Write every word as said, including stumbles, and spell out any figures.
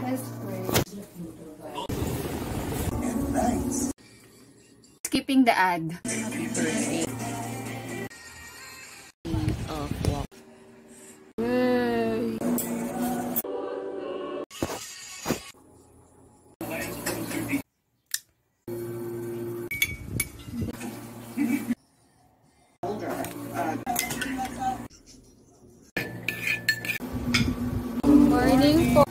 That's great. Nice. Skipping the ad. Happy birthday. Of walk. Yay. Morning po.